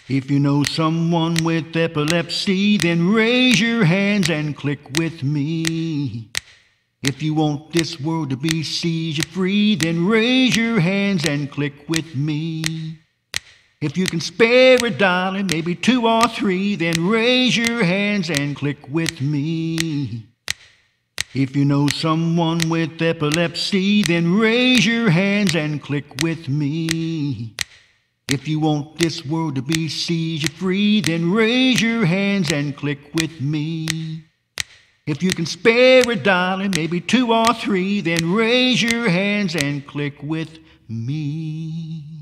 If you know someone with epilepsy, then raise your hands and click with me. If you want this world to be seizure-free, then raise your hands and click with me. If you can spare a dollar, maybe 2 or 3, then raise your hands and click with me. If you know someone with epilepsy, then raise your hands and click with me. If you want this world to be seizure-free, then raise your hands and click with me. If you can spare a dollar, maybe 2 or 3, then raise your hands and click with me.